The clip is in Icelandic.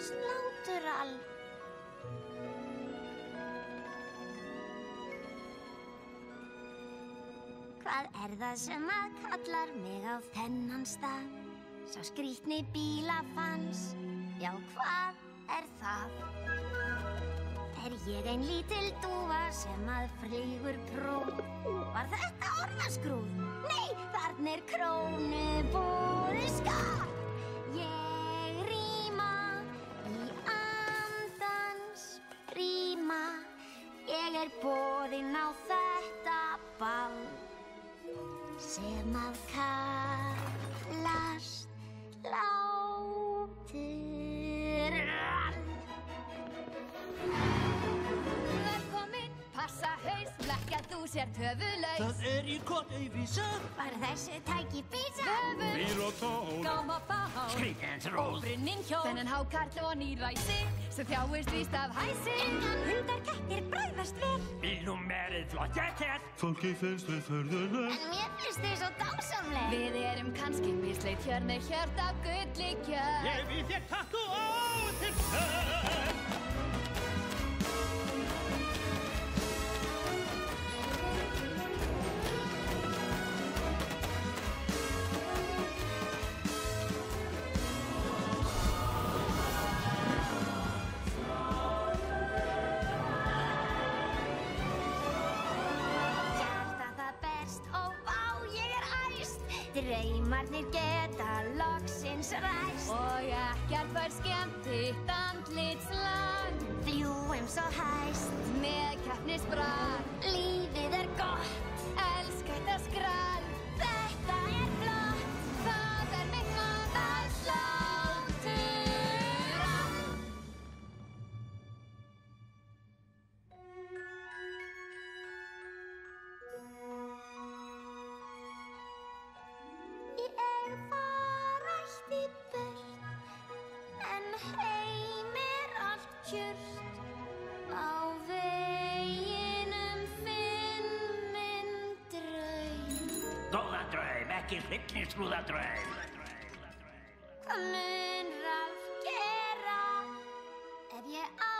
Sláturál. Hvað það sem að kallar mig á þennan stað? Sá skrýtni bílafans, já hvað það? Ég ein lítil dúfa sem að flýgur prúð? Var þetta ormaskrúð? Nei, þarna krónubúið skap. Ég ríma í andans ríma. Ég boðin á þetta ball sem að kallast Sláturál. Passa haus, blekk að þú sért höfuðlaus. Það í kottauvísa. Var þessi tæki bísa? Höfuð, Bíl og tón. gám og fán. Skrýtinn tról. Og brunnin hjól. Þennan hákarl og nýræsi sem þjáist víst af hæsi. Hundar, kettir bræðast vel. Bílnúmerið flott jakkett. Fólki finnst við furðuleg. En mér finnst þið svo dásamleg. Við erum kannski misleit hjörn með hjört af gulli kjörn. Ég við þér takk og á til þörn. Draumarnir geta loksins ræst. Og ekkert fær skemmt þitt andlitslag. Fljúum svo hæst Með keppnisbrag. Lífið gott. Elska þetta skrall. Þetta flott. Það mig að Sláturál. Ég fara ætti burt, en heim allt kjurt. Á veginum finn minn draum. Góðan draum, ekki hryllingsfrúða draum. Hvað mun Ralf gera ef ég